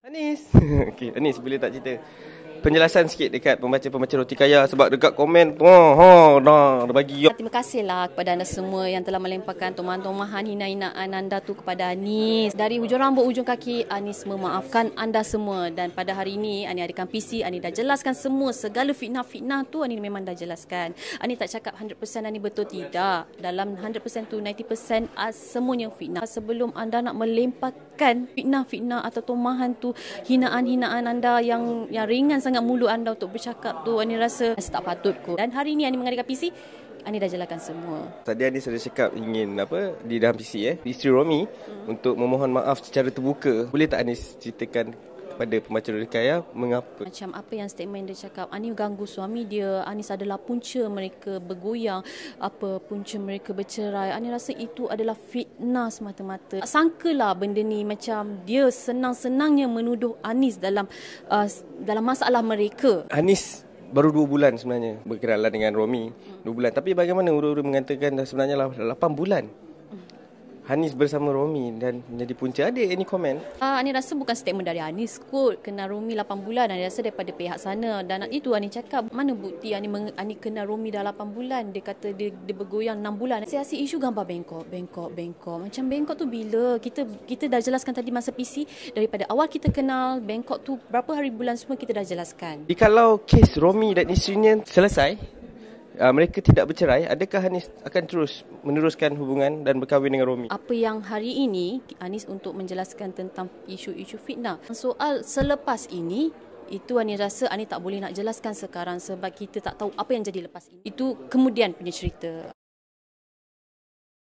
Anis. Okey, Anis boleh tak cerita penjelasan sikit dekat pembaca-pembaca Roti Kaya sebab dekat komen tu dah bagi. Terima kasihlah kepada anda semua yang telah melemparkan tumahan-tumahan hina-hinaan anda tu kepada Anis. Dari hujung rambut ujung kaki, Anis memaafkan anda semua. Dan pada hari ini, Anis adakan PC, Anis dah jelaskan semua segala fitnah-fitnah tu Anis memang dah jelaskan. Anis tak cakap 100% Anis betul, tidak. Dalam 100% tu 90% semuanya fitnah. Sebelum anda nak melemparkan fitnah-fitnah atau tumahan tu, hinaan-hinaan anda yang ringan sangat mulut anda untuk bercakap tu, Anis rasa tak patut kot. Dan hari ini Anis mengadakan PC, Anis dah jelaskan semua. Tadi Anis ada cakap ingin di dalam PC isteri Romi untuk memohon maaf secara terbuka. Boleh tak Anis ceritakan kepada pembaca Roti Kaya mengapa? Macam apa yang statement dia cakap, Anis ganggu suami dia, Anis adalah punca mereka bergoyang, punca mereka bercerai. Anis rasa itu adalah fitnah semata-mata. Sangkalah benda ni macam dia senang-senangnya menuduh Anis dalam masalah mereka. Anis baru 2 bulan sebenarnya berkenalan dengan Romi. 2 bulan. Tapi bagaimana ura-ura mengatakan sebenarnya 8 bulan Anis bersama Romi dan menjadi punca. Ada any komen? Anis rasa bukan statement dari Anis kot. Kenal Romi 8 bulan. Anis rasa daripada pihak sana. Dan itu Anis cakap, mana bukti Anis kenal Romi dah 8 bulan. Dia kata dia bergoyang 6 bulan. Saya asyik isu gambar bengkok. Macam bengkok tu bila? Kita dah jelaskan tadi masa PC. Daripada awal kita kenal, bengkok tu berapa hari bulan semua kita dah jelaskan. Jikalau kes Romi dan isterinya selesai, mereka tidak bercerai, adakah Anis akan terus meneruskan hubungan dan berkahwin dengan Romi? Apa yang hari ini Anis untuk menjelaskan tentang isu-isu fitnah. Soal selepas ini, itu Anis rasa Anis tak boleh nak jelaskan sekarang sebab kita tak tahu apa yang jadi lepas ini. Itu kemudian punya cerita.